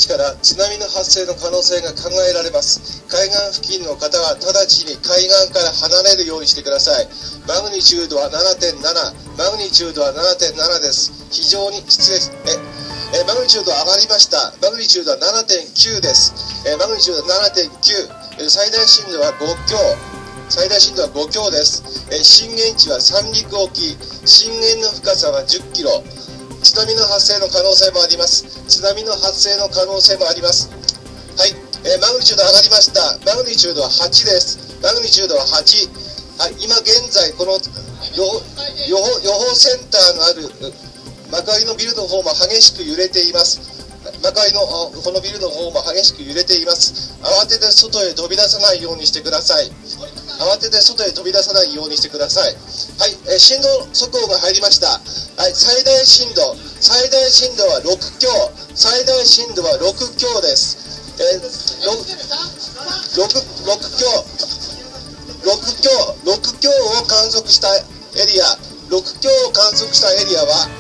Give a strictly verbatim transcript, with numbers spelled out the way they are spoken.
から津波の発生の可能性が考えられます。海岸付近の方は直ちに海岸から離れるようにしてください。マグニチュードは ななてんなな、マグニチュードは ななてんなな です。非常に失礼ええマグニチュード上がりました。マグニチュードは ななてんきゅう です。えマグニチュード ななてんきゅう、最大震度はご強、最大震度はご強です。え震源地は三陸沖、震源の深さはじゅっキロ。津波の発生の可能性もあります。津波の発生の可能性もあります。はい、えー、マグニチュード上がりました。マグニチュードははちです。マグニチュードははち。はい、今現在この予報、予報、予報センターのある幕張のビルの方も激しく揺れています。幕張のこのビルの方も激しく揺れています。慌てて外へ飛び出さないようにしてください。慌てて外へ飛び出さないようにしてください。はい、えー、震度速報が入りました。はい、最大震度、最大震度はろく強、最大震度はろく強です。えー、ろく, ろく強、ろく強、ろく強を観測したエリア、ろく強を観測したエリアは